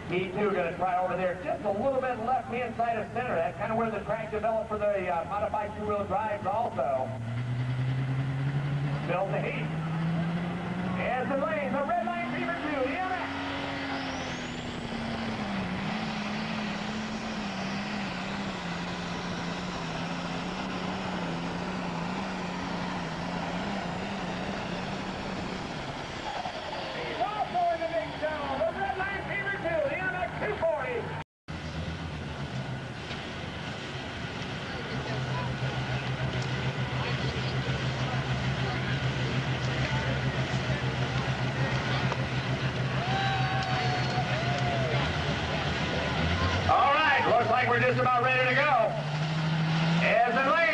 He too going to try over there just a little bit left-hand side of center. That's kind of where the track developed for the modified two-wheel drives also. Built the heat. Esdon Lehn, the Redline Fever 2, the MX. He's also in the big show, the Redline Fever 2, the MX 240. All right, looks like we're just about ready to go. Esdon Lehn.